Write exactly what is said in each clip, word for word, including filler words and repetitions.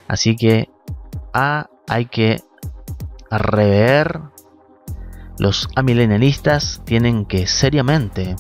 Así que ah, hay que rever. Los amilenialistas tienen que seriamente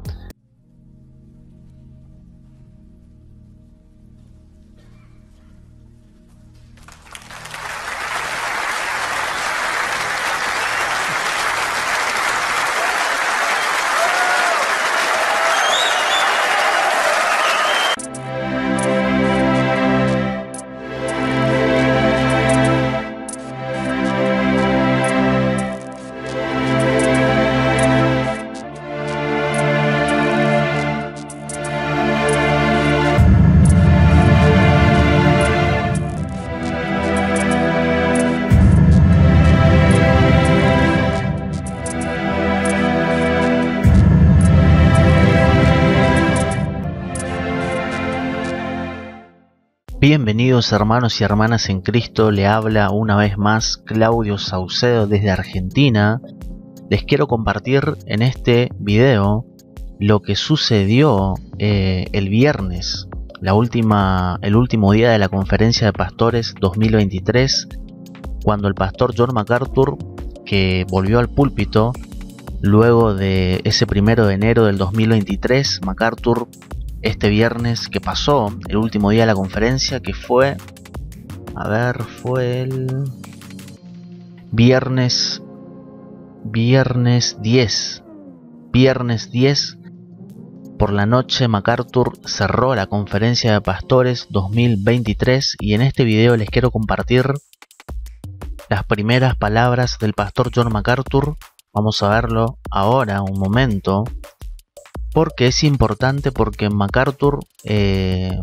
Bienvenidos hermanos y hermanas en Cristo, le habla una vez más Claudio Saucedo desde Argentina. Les quiero compartir en este video lo que sucedió eh, el viernes, la última, el último día de la Conferencia de Pastores dos mil veintitrés, cuando el pastor John MacArthur, que volvió al púlpito luego de ese primero de enero del dos mil veintitrés, MacArthur este viernes que pasó, el último día de la conferencia, que fue, a ver, fue el viernes, viernes diez, viernes diez, por la noche MacArthur cerró la Conferencia de Pastores dos mil veintitrés y en este video les quiero compartir las primeras palabras del pastor John MacArthur. Vamos a verlo ahora, un momento. Porque es importante, porque MacArthur eh,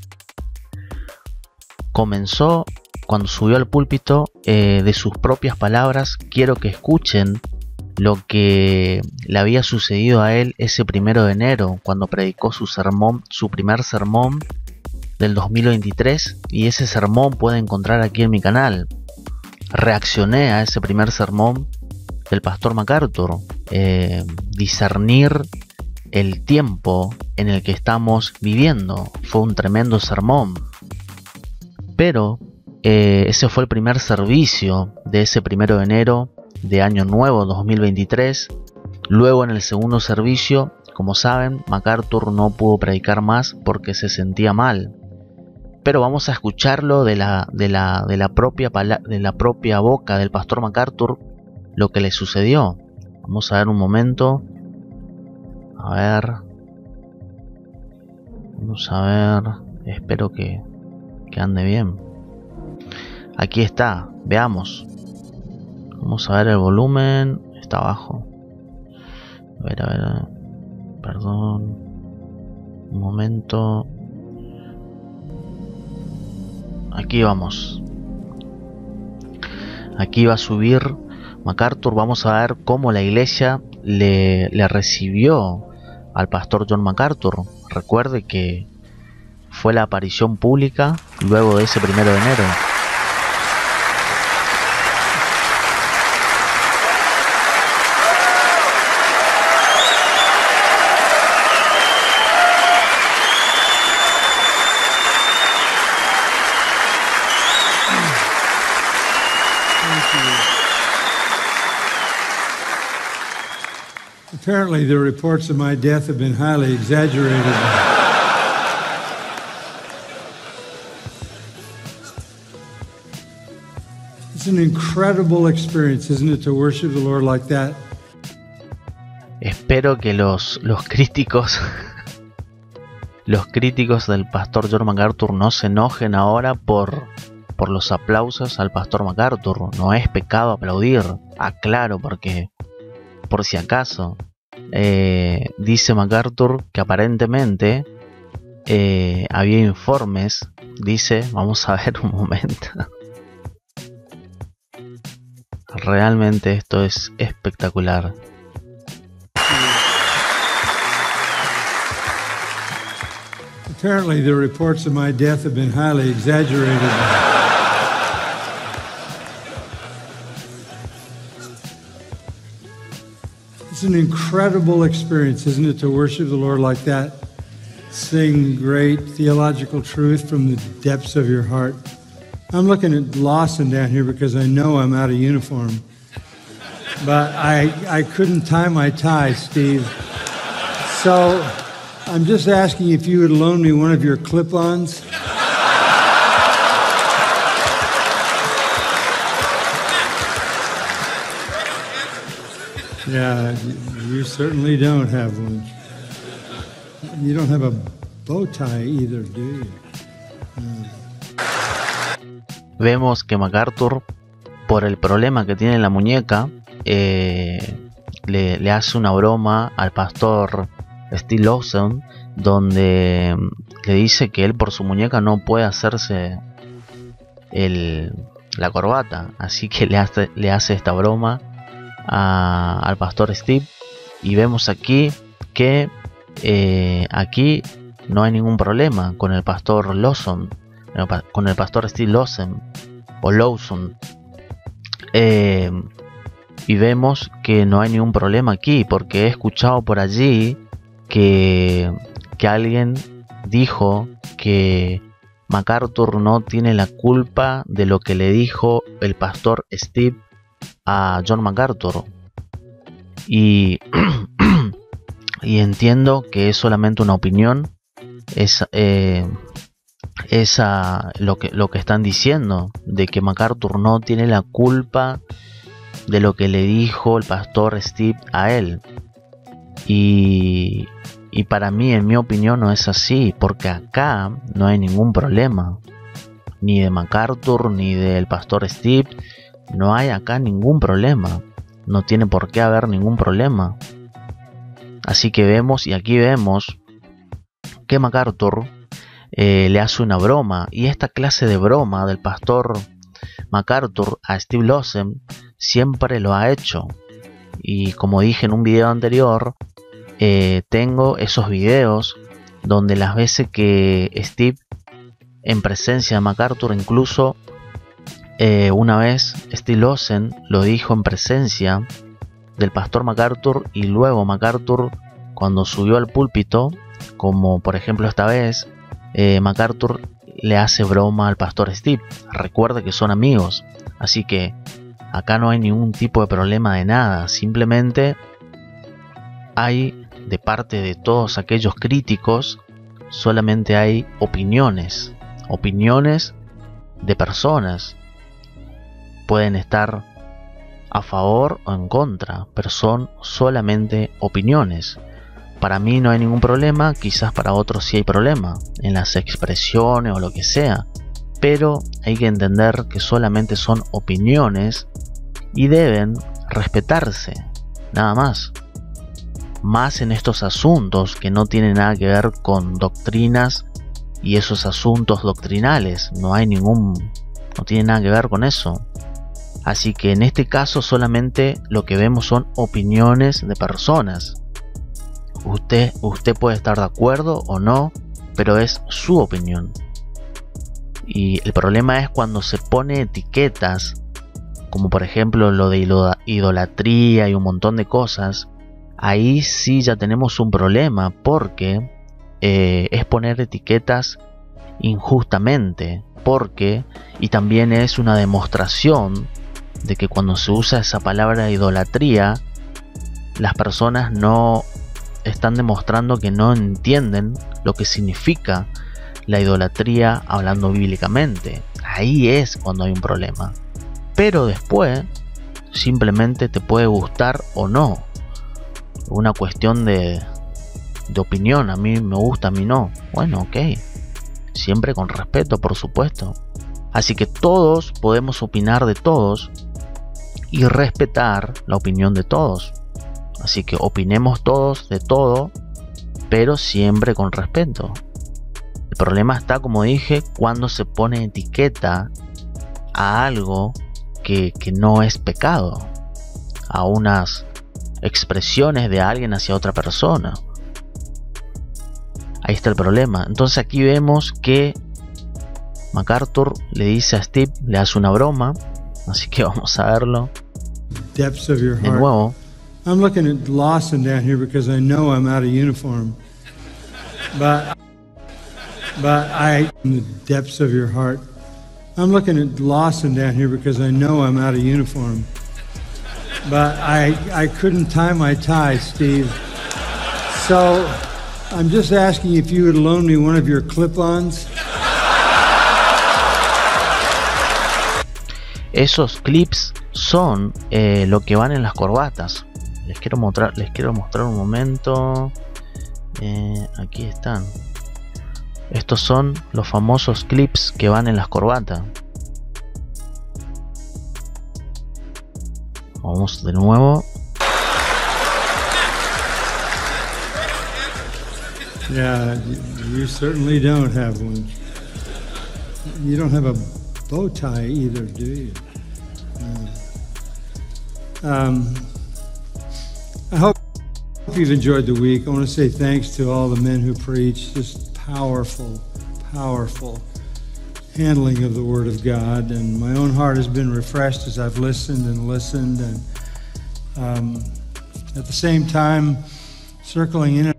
comenzó, cuando subió al púlpito, eh, de sus propias palabras. Quiero que escuchen lo que le había sucedido a él ese primero de enero, cuando predicó su sermón, su primer sermón del dos mil veintitrés, y ese sermón puede encontrar aquí en mi canal. Reaccioné a ese primer sermón del pastor MacArthur, eh, discernir el tiempo en el que estamos viviendo. Fue un tremendo sermón, pero eh, ese fue el primer servicio de ese primero de enero de año nuevo dos mil veintitrés. Luego, en el segundo servicio, como saben, MacArthur no pudo predicar más porque se sentía mal, pero vamos a escucharlo de la, de la, de la, propia, de la propia boca del pastor MacArthur, lo que le sucedió. Vamos a ver un momento. A ver, vamos a ver, espero que, que ande bien. Aquí está, veamos. Vamos a ver el volumen, está abajo. A ver, a ver, perdón, un momento. Aquí vamos. Aquí va a subir MacArthur. Vamos a ver cómo la iglesia le, le recibió al pastor John MacArthur. Recuerde que fue la aparición pública luego de ese primero de enero. Apparently, the reports of my death have been highly exaggerated. It's an incredible experience, isn't it, to worship the Lord like that? Espero que los, los críticos, los críticos del pastor John MacArthur no se enojen ahora por, por los aplausos al pastor MacArthur. No es pecado aplaudir, aclaro, porque por si acaso. Eh, dice MacArthur que aparentemente eh, había informes, dice, vamos a ver un momento. Realmente esto es espectacular. Apparently the reports of my death have been highly exaggerated. It's an incredible experience, isn't it, to worship the Lord like that? Sing great theological truth from the depths of your heart. I'm looking at Lawson down here because I know I'm out of uniform. But I, I couldn't tie my tie, Steve. So I'm just asking if you would loan me one of your clip-ons. Yeah, you certainly don't have one. You don't have a bow tie either, do you? Mm. Vemos que MacArthur, por el problema que tiene en la muñeca, eh, le, le hace una broma al pastor Steve Lawson, donde le dice que él por su muñeca no puede hacerse el, la corbata, así que le hace, le hace esta broma a, al pastor Steve. Y vemos aquí que eh, aquí no hay ningún problema con el pastor Lawson, con el pastor Steve Lawson o Lawson, eh, y vemos que no hay ningún problema aquí, porque he escuchado por allí que, que alguien dijo que MacArthur no tiene la culpa de lo que le dijo el pastor Steve a John MacArthur, y, y entiendo que es solamente una opinión. Es eh, esa lo que lo que están diciendo, de que MacArthur no tiene la culpa de lo que le dijo el pastor Steve a él, y, y para mí, en mi opinión, no es así, porque acá no hay ningún problema, ni de MacArthur ni del pastor Steve. No hay acá ningún problema, no tiene por qué haber ningún problema. Así que vemos, y aquí vemos que MacArthur eh, le hace una broma, y esta clase de broma del pastor MacArthur a Steve Lawson siempre lo ha hecho. Y como dije en un video anterior, eh, tengo esos videos donde las veces que Steve, en presencia de MacArthur, incluso eh, una vez Steve Lawson lo dijo en presencia del pastor MacArthur, y luego MacArthur, cuando subió al púlpito, como por ejemplo esta vez, eh, MacArthur le hace broma al pastor Steve. Recuerde que son amigos, así que acá no hay ningún tipo de problema de nada. Simplemente hay, de parte de todos aquellos críticos, solamente hay opiniones, opiniones de personas. Pueden estar a favor o en contra, pero son solamente opiniones. Para mí no hay ningún problema, quizás para otros sí hay problema en las expresiones o lo que sea, pero hay que entender que solamente son opiniones y deben respetarse, nada más. Más en estos asuntos que no tienen nada que ver con doctrinas y esos asuntos doctrinales, no hay ningún, no tiene nada que ver con eso. Así que en este caso solamente lo que vemos son opiniones de personas. Usted, usted puede estar de acuerdo o no, pero es su opinión. Y el problema es cuando se pone etiquetas, como por ejemplo lo de idolatría y un montón de cosas. Ahí sí ya tenemos un problema, porque eh, es poner etiquetas injustamente, porque y también es una demostración de que cuando se usa esa palabra idolatría, las personas no están demostrando que no entienden lo que significa la idolatría hablando bíblicamente. Ahí es cuando hay un problema. Pero después simplemente te puede gustar o no, una cuestión de, de opinión. A mí me gusta, a mí no. Bueno, ok, siempre con respeto, por supuesto. Así que todos podemos opinar de todos y respetar la opinión de todos. Así que opinemos todos de todo, pero siempre con respeto. El problema está, como dije, cuando se pone etiqueta a algo que, que no es pecado, a unas expresiones de alguien hacia otra persona. Ahí está el problema. Entonces aquí vemos que MacArthur le dice a Steve, le hace una broma, así que vamos a verlo de nuevo. I'm looking at Lawson down here because I know I'm out of uniform. But, but I, in the depths of your heart, I'm looking at Lawson down here because I know I'm out of uniform. But I, I couldn't tie my tie, Steve. So I'm just asking if you would loan me one of your clip-ons. Esos clips son eh, lo que van en las corbatas. Les quiero mostrar, les quiero mostrar un momento. Eh, aquí están. Estos son los famosos clips que van en las corbatas. Vamos de nuevo. Yeah, you certainly don't have one. You don't have a bow tie either, do you? Uh, um, I hope you've enjoyed the week. I want to say thanks to all the men who preach. Just powerful, powerful handling of the Word of God. And my own heart has been refreshed as I've listened and listened. And um, at the same time, circling in.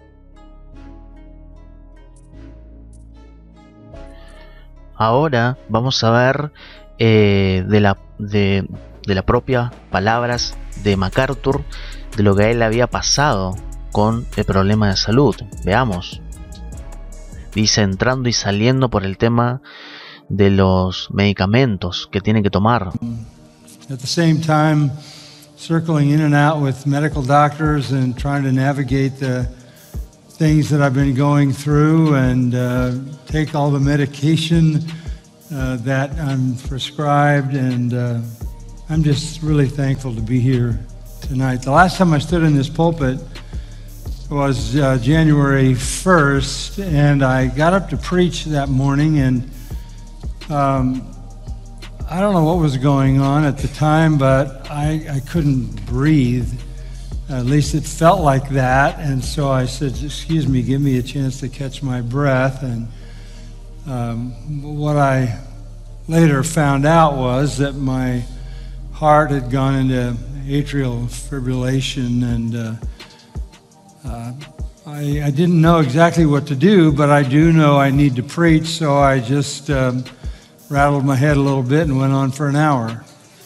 Ahora vamos a ver eh, de, la, de, de la propia palabras de MacArthur, de lo que a él había pasado con el problema de salud. Veamos. Dice, entrando y saliendo por el tema de los medicamentos que tiene que tomar. At the same time, circling in and out with medical doctors and trying to navigate the things that I've been going through and uh, take all the medication uh, that I'm prescribed, and uh, I'm just really thankful to be here tonight. The last time I stood in this pulpit was uh, January first, and I got up to preach that morning, and um, I don't know what was going on at the time, but I, I couldn't breathe. At least it felt like that, and so I said, excuse me, give me a chance to catch my breath. And um, what I later found out was that my heart had gone into atrial fibrillation, and uh, uh, I, I didn't know exactly what to do, but I do know I need to preach, so I just um, rattled my head a little bit and went on for an hour.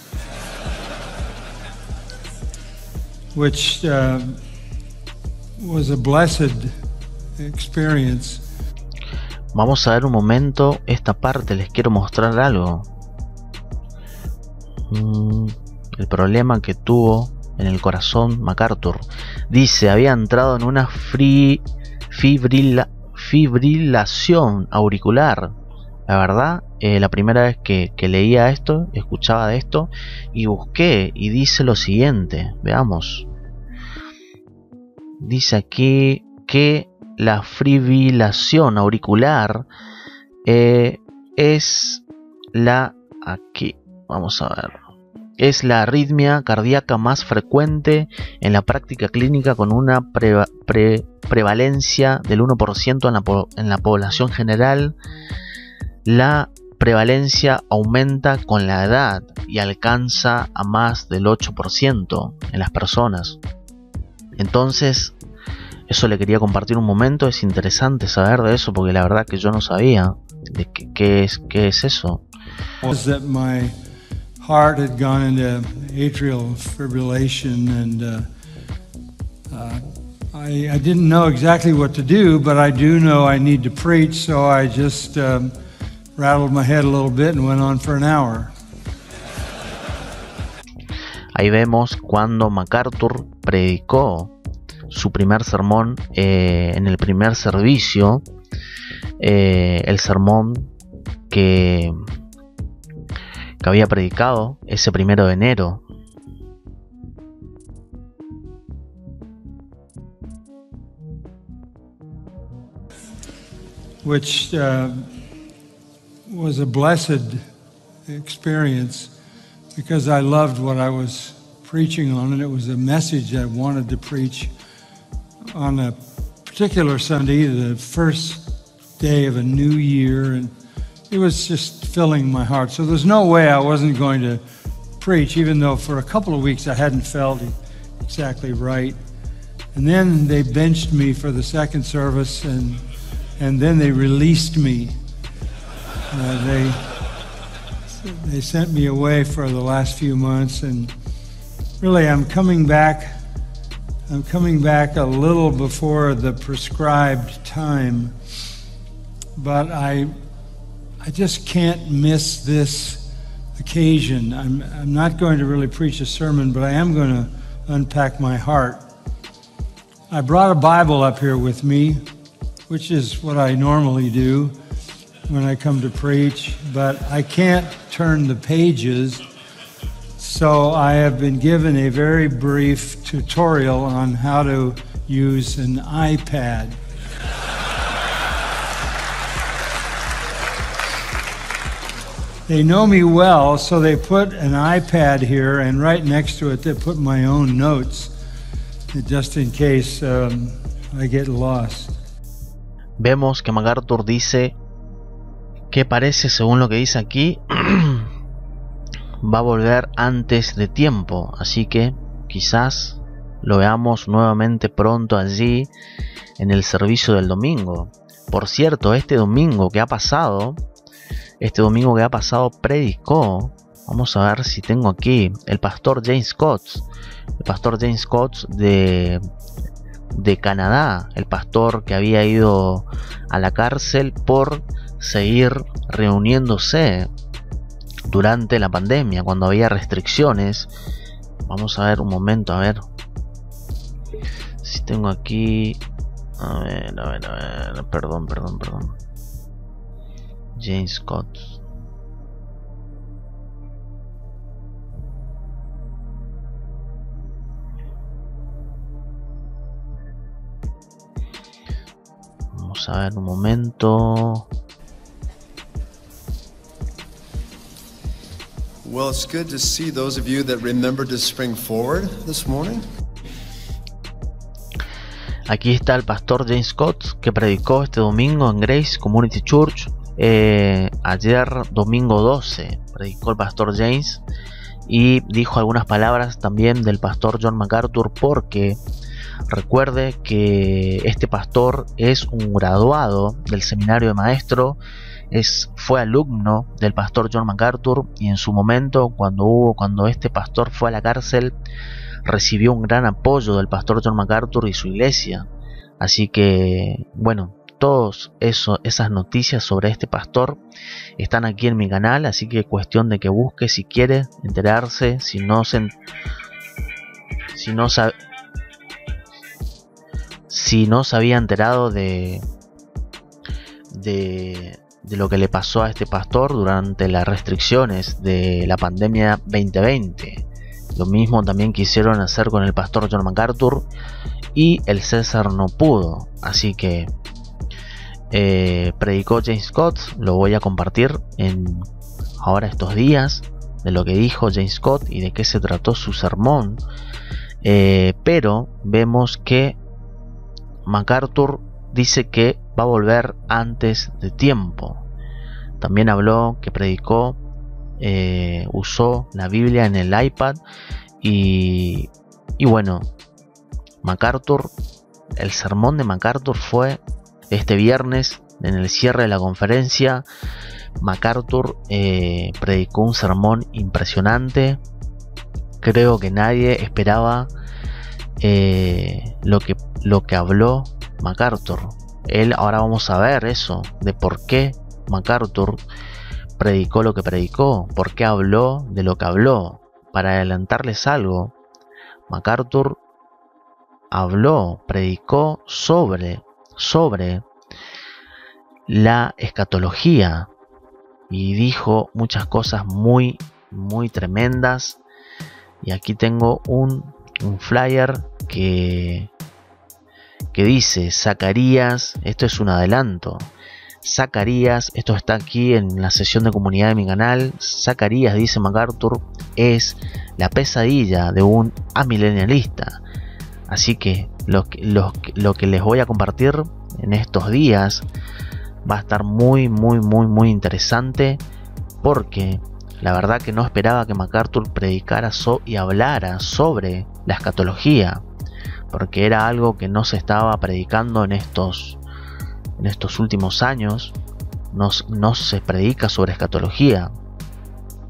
Which uh, was a blessed experience. Vamos a ver un momento esta parte, les quiero mostrar algo. Mm, el problema que tuvo en el corazón MacArthur. Dice, había entrado en una fri, fibrila, fibrilación auricular. La verdad, eh, la primera vez que, que leía esto, escuchaba de esto y busqué, y dice lo siguiente, veamos. Dice aquí que la fibrilación auricular eh, es la, aquí, vamos a ver, es la arritmia cardíaca más frecuente en la práctica clínica, con una pre, pre, prevalencia del uno por ciento en la, en la población general. La prevalencia aumenta con la edad y alcanza a más del ocho por ciento en las personas. Entonces, eso le quería compartir un momento. Es interesante saber de eso, porque la verdad que yo no sabía de qué, qué es qué es eso. That my heart had gone into atrial fibrillation, and uh, uh, I, I didn't know exactly what to do, but I do know I need to preach, so I just um, rattled my head a little bit and went on for an hour. Ahí vemos cuando MacArthur predicó su primer sermón eh, en el primer servicio, eh, el sermón que, que había predicado ese primero de enero. Which uh, was a blessed experience, because I loved what I was preaching on, and it was a message I wanted to preach on a particular Sunday, the first day of a new year, and it was just filling my heart. So there's no way I wasn't going to preach, even though for a couple of weeks I hadn't felt exactly right. And then they benched me for the second service, and and then they released me. Uh, they they sent me away for the last few months, and really I'm coming back. I'm coming back a little before the prescribed time, but I, I just can't miss this occasion. I'm, I'm not going to really preach a sermon, but I am going to unpack my heart. I brought a Bible up here with me, which is what I normally do when I come to preach, but I can't turn the pages. So I have been given a very brief tutorial on how to use an iPad. They know me well, so they put an iPad here, and right next to it they put my own notes, just in case um, I get lost. Vemos que MacArthur dice que parece, según lo que dice aquí, va a volver antes de tiempo, así que quizás lo veamos nuevamente pronto allí en el servicio del domingo. Por cierto, este domingo que ha pasado, este domingo que ha pasado predicó, vamos a ver si tengo aquí, el pastor James Scott, el pastor James Scott de, de Canadá, el pastor que había ido a la cárcel por seguir reuniéndose durante la pandemia, cuando había restricciones. Vamos a ver un momento, a ver si tengo aquí, a ver, a ver, a ver, perdón, perdón, perdón, James Scott. Vamos a ver un momento. Well, it's good to see those of you that remembered to spring forward this morning. Aquí está el pastor James Scott, que predicó este domingo en Grace Community Church. Eh, ayer, domingo doce, predicó el pastor James y dijo algunas palabras también del pastor John MacArthur, porque recuerde que este pastor es un graduado del seminario de maestro. Es, fue alumno del pastor John MacArthur, y en su momento, cuando hubo cuando este pastor fue a la cárcel, recibió un gran apoyo del pastor John MacArthur y su iglesia. Así que, bueno, todas esas noticias sobre este pastor están aquí en mi canal, así que cuestión de que busque si quiere enterarse, si no se, si no sabe, si no se había enterado de de de lo que le pasó a este pastor durante las restricciones de la pandemia veinte veinte. Lo mismo también quisieron hacer con el pastor John MacArthur y el César no pudo. Así que eh, predicó James Scott, lo voy a compartir en ahora estos días, de lo que dijo James Scott y de qué se trató su sermón. Eh, pero vemos que MacArthur dice que va a volver antes de tiempo. También habló que predicó, eh, usó la Biblia en el iPad y, y bueno, MacArthur, el sermón de MacArthur fue este viernes en el cierre de la conferencia. MacArthur eh, predicó un sermón impresionante. Creo que nadie esperaba eh, lo que, lo que habló MacArthur. Él, ahora vamos a ver eso, de por qué MacArthur predicó lo que predicó, por qué habló de lo que habló. Para adelantarles algo, MacArthur habló, predicó sobre, sobre la escatología y dijo muchas cosas muy, muy tremendas. Y aquí tengo un, un flyer que que dice Zacarías, esto es un adelanto, Zacarías, esto está aquí en la sesión de comunidad de mi canal. Zacarías, dice MacArthur, es la pesadilla de un amilenialista. Así que lo, lo, lo que les voy a compartir en estos días va a estar muy muy muy muy interesante, porque la verdad que no esperaba que MacArthur predicara so y hablara sobre la escatología, porque era algo que no se estaba predicando en estos, en estos últimos años. No, no se predica sobre escatología.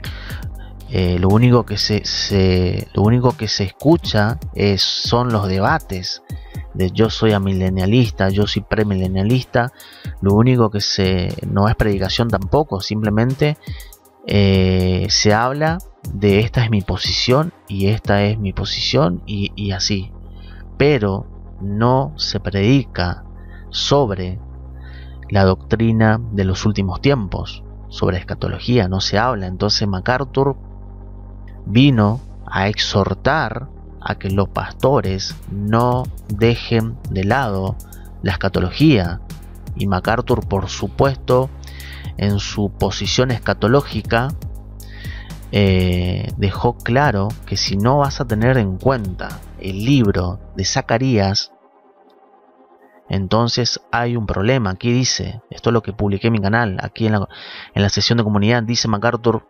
eh, lo único que se, se lo único que se escucha es, son los debates de yo soy amilenialista, yo soy premilenialista. Lo único que se no es predicación tampoco, simplemente eh, se habla de esta es mi posición y esta es mi posición y, y así, pero no se predica sobre la doctrina de los últimos tiempos, sobre escatología, no se habla. Entonces MacArthur vino a exhortar a que los pastores no dejen de lado la escatología, y MacArthur, por supuesto, en su posición escatológica eh, dejó claro que si no vas a tener en cuenta el libro de Zacarías, entonces hay un problema. Aquí dice, esto es lo que publiqué en mi canal, aquí en la, en la sesión de comunidad, dice MacArthur: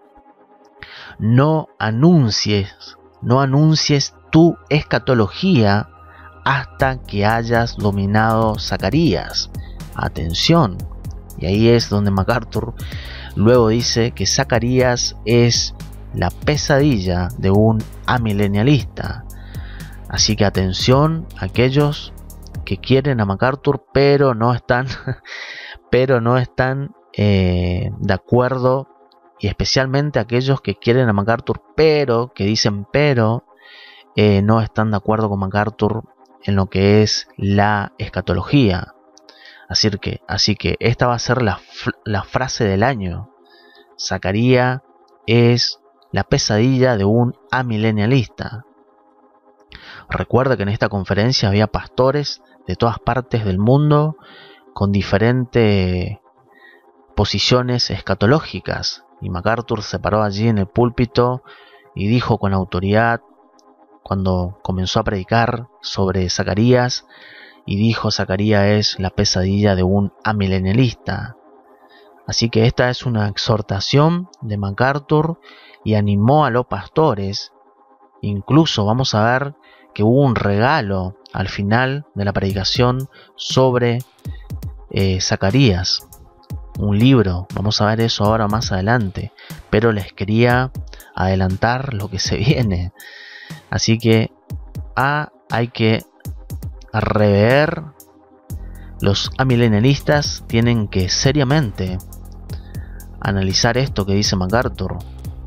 no anuncies, no anuncies tu escatología hasta que hayas dominado Zacarías. Atención. Y ahí es donde MacArthur luego dice que Zacarías es la pesadilla de un amilenialista. Así que atención a aquellos que quieren a MacArthur pero no están pero no están eh, de acuerdo, y especialmente aquellos que quieren a MacArthur pero que dicen pero eh, no están de acuerdo con MacArthur en lo que es la escatología. Así que, así que esta va a ser la, la frase del año: Zacarías es la pesadilla de un amilenialista. Recuerda que en esta conferencia había pastores de todas partes del mundo con diferentes posiciones escatológicas, y MacArthur se paró allí en el púlpito y dijo con autoridad, cuando comenzó a predicar sobre Zacarías, y dijo: Zacarías es la pesadilla de un amilenialista. Así que esta es una exhortación de MacArthur y animó a los pastores. Incluso vamos a ver que hubo un regalo al final de la predicación sobre eh, Zacarías, un libro. Vamos a ver eso ahora más adelante, pero les quería adelantar lo que se viene. Así que ah, hay que rever. Los amilenialistas tienen que seriamente analizar esto que dice MacArthur.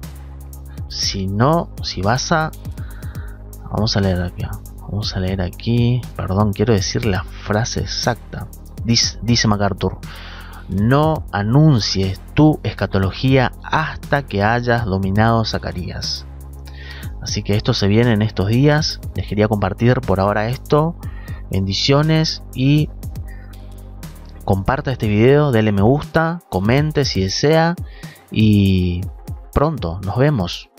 Si no, si vas a... Vamos a leer aquí. Vamos a leer aquí. Perdón, quiero decir la frase exacta. Dice, dice MacArthur: no anuncies tu escatología hasta que hayas dominado Zacarías. Así que esto se viene en estos días. Les quería compartir por ahora esto. Bendiciones, y comparta este video, dele me gusta, comente si desea, y pronto nos vemos.